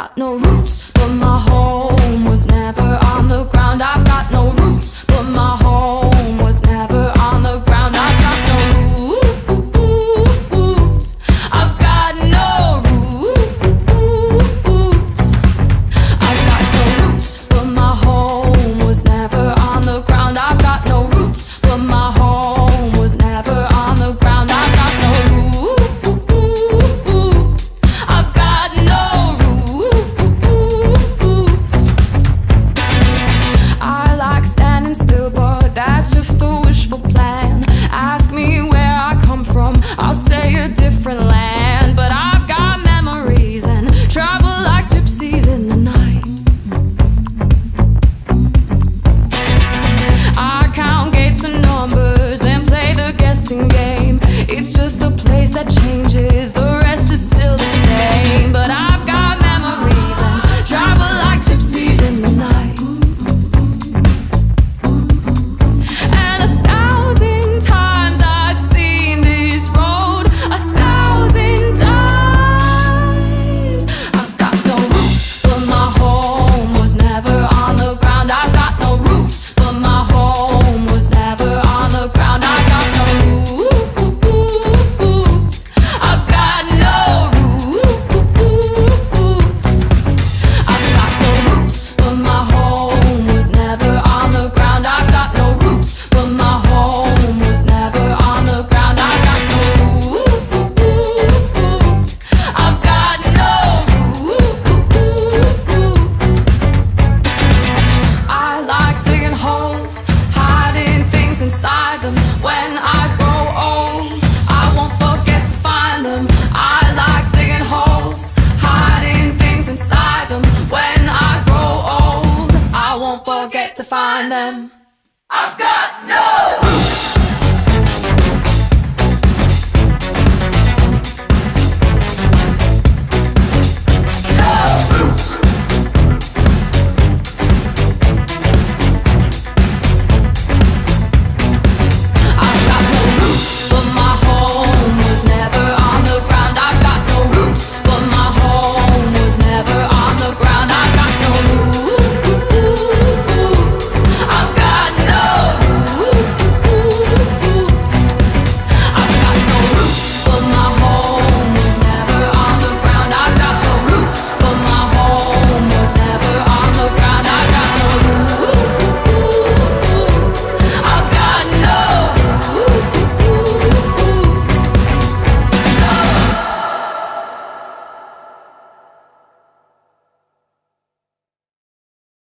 got no roots, but my home was never on the ground. I've got no roots, but my home was never on the ground. I've got no roots. I've got no roots. I've got no roots, but my home was never on the ground. I've got no roots, but my home was never on the ground. I've got no roots. I've got no roots. I like standing still, but that's just a wishful plan. Ask me where I come from, I'll say a different land. But I've got memories and travel like gypsies in the night. I count gates and numbers, then play the guessing game. It's just a place that changes, the rest is still the same. But I've got memories and travel like gypsies in the night. And 1,000 times I've seen this road, 1,000 times. I've got no roots, but my home was never on the ground. I've got no roots, but my home was never on the ground. I've got no roots. I've got no roots. I've got no roots, but my home was never on the ground. I've got no roots, but my home was never on the ground. I've got no roots. I've got no roots. I like digging holes, hiding things inside them. When I grow old, I won't forget to find them. I like digging holes, hiding things inside them. When I grow old, I won't forget to find them. I've got no